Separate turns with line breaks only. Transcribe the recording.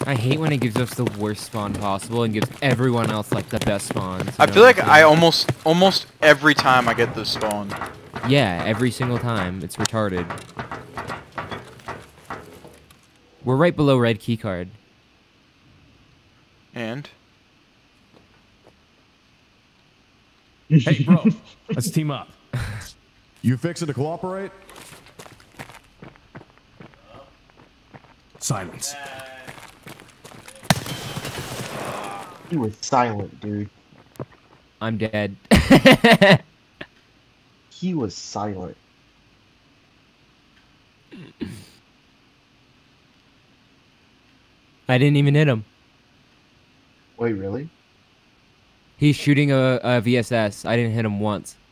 I hate when it gives us the worst spawn possible and gives everyone else like the best spawns.
I feel like I almost every time I get this spawn.
Yeah, every single time. It's retarded. We're right below red keycard.
And
Hey, bro, let's team up.
You fixing to cooperate?
Silence.
He was silent, dude.
I'm dead.
He was silent.
I didn't even hit him.
Wait, really?
He's shooting a VSS. I didn't hit him once.